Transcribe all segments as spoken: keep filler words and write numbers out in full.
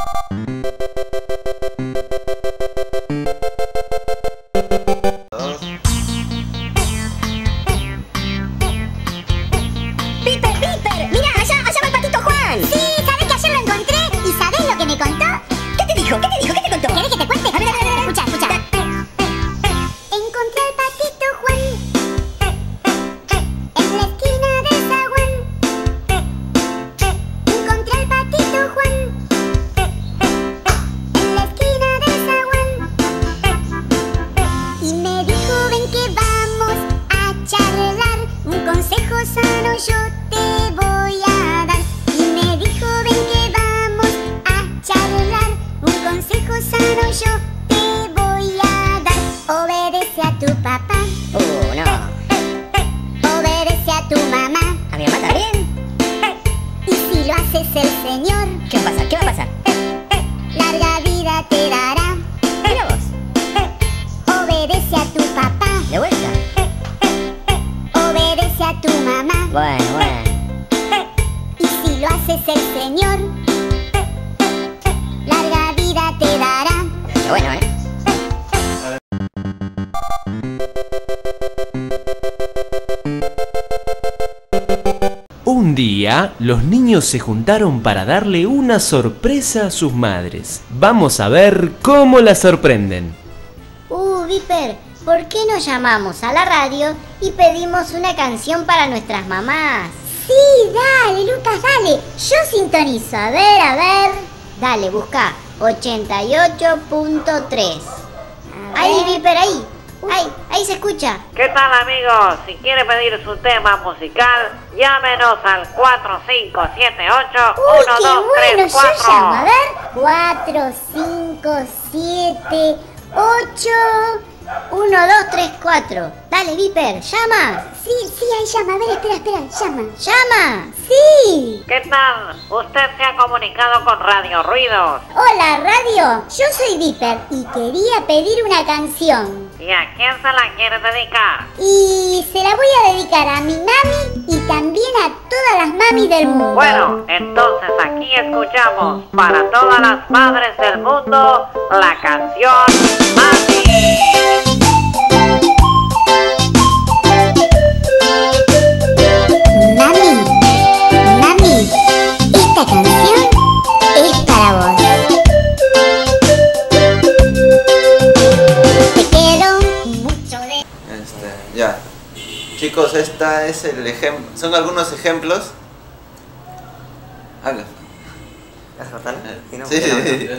¡Piper, Piper! ¡Mira, allá, allá va el patito Juan! Sí, ¿sabés que ayer lo encontré? ¿Y sabés lo que me contó? ¿Qué te dijo? ¿Qué te dijo? ¿Qué te contó? ¿Querés que te cuente? A ver, a ver, a ver. Escucha, escucha. Encontré al patito Juan en la esquina del zaguán. Encontré al patito Juan en la esquina del zaguán. Y me dijo, ven que vamos a charlar. Un consejo sano yo te voy a dar. Y me dijo, ven que vamos a charlar. Un consejo sano yo te voy a dar. Obedece a tu papá, Uh, no. obedece a tu mamá. ¿A mi mamá también? Y si lo haces el Señor, ¿Qué va a pasar? ¿Qué va a pasar? larga vida te dará. Mira vos. Obedece a tu papá, De vuelta. obedece a tu mamá. Bueno, bueno. Y si lo haces el Señor, larga vida te dará. Qué bueno, ¿eh? Un día, los niños se juntaron para darle una sorpresa a sus madres. Vamos a ver cómo la sorprenden. Uh, Viper, ¿por qué no llamamos a la radio y pedimos una canción para nuestras mamás? Sí, dale, Lucas, dale. Yo sintonizo. A ver, a ver. Dale, busca ochenta y ocho punto tres. Ahí, Viper, ahí. Ahí, ahí se escucha. ¿Qué tal, amigos? Si quiere pedir su tema musical, llámenos al cuatro cinco siete ocho Uy, uno qué dos bueno, tres yo llamo. A cuatro. ver. cuatro, cinco, siete, ocho, uno, dos, tres, cuatro. Dale, Viper, llama. Sí, sí, ahí llama. A ver, espera, espera, llama. ¿Llama? Sí. ¿Qué tal? Usted se ha comunicado con Radio Ruidos. Hola, radio. Yo soy Viper y quería pedir una canción. ¿Y a quién se la quiere dedicar? Y se la voy a dedicar a mi mami y también a todas las mamis del mundo. Bueno, entonces aquí escuchamos para todas las madres del mundo la canción Mami. Mami, mami, esta canción es para vos. Te quiero mucho de... Este, ya. Chicos, esta es el ejemplo. Son algunos ejemplos. Habla. ¿Vas a cortar? Si no, Sí, que no, sí.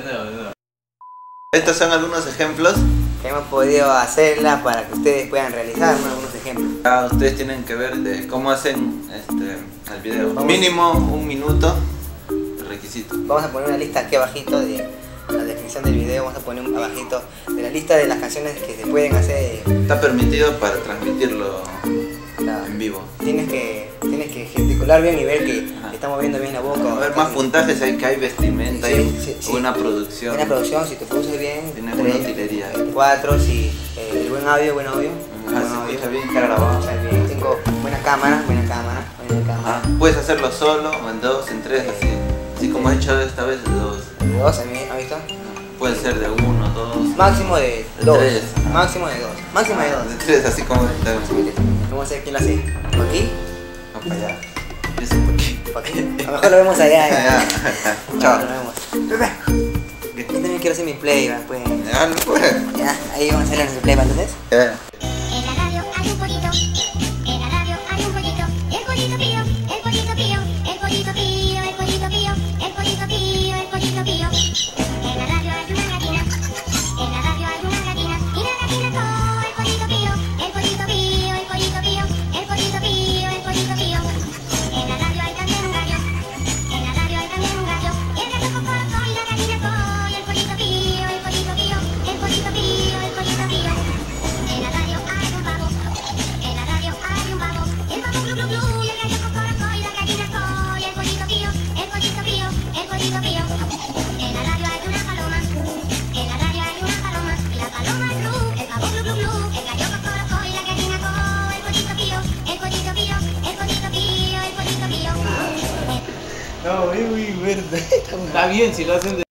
Estos son algunos ejemplos. que hemos podido hacerla para que ustedes puedan realizar, ¿no? Algunos ejemplos. Ah, ustedes tienen que ver de cómo hacen este, el video. Vamos. Mínimo un minuto. Requisito. Vamos a poner una lista aquí abajito de la descripción del video. Vamos a poner un abajito de la lista de las canciones que se pueden hacer. Está permitido para transmitirlo La- en vivo. Tienes que, tienes que gesticular bien y ver que Ajá. estamos viendo bien la boca. A ver, más puntajes hay que hay vestimenta, Sí, hay sí, sí. buena producción. Buena producción, si te produces bien. Tiene tres, buena utilería. Cuatro, si eh, el buen audio, buen audio. Ah, buen se audio. escucha bien, cara grabado. Escucha bien. Tengo buena cámara, buena cámara, buena cámara. Ah, puedes hacerlo solo, o en dos, en tres, así. Así como he hecho esta vez de dos. De dos, ¿has visto? Puede ser de uno, dos. Máximo de De dos. tres. Máximo de dos. Máximo de dos. De tres, así como esta vez. Mire, vamos a ver quién lo hace. ¿Por aquí? No, para allá. Eso por aquí. ¿Por aquí? A lo mejor lo vemos allá. ya. Ya. Chao. Lo vemos. Pepe, yo también quiero hacer mi playback, pues. Ya, no puede. Ya, ahí vamos a hacer nuestro playback, ¿entonces? Ya. En la radio hay un pollito, en la radio hay un pollito, el pollito pío, el pollito pío, el pollito pío, el pollito pío, el pollito pío, el pollito pío. En la radio hay una gallina, en la radio hay una gallina, y la gallina coo, el pollito pío, el pollito pío, el pollito pío, el pollito pío, el pollito pío. En la radio hay también un gallo, en la radio hay también un gallo, y el gallo cocorocó y la gallina coo, y el pollito pío, el pollito pío, el pollito pío, el pollito pío. En la radio hay un pavo, en la radio hay un pavo, el pavo glu glu glu, y el gallo cocorocó y la gallina coo, y el pollito pío, el pollito pío, el pollito pío. En la radio hay una paloma, en la radio hay una paloma, y la paloma es glu, el pavo glu glu glu, el gallo cocorocó y la gallina coo, el pollito pío, el pollito pío, el pollito pío, el pollito pío. No, es muy verde. Está bien si lo hacen de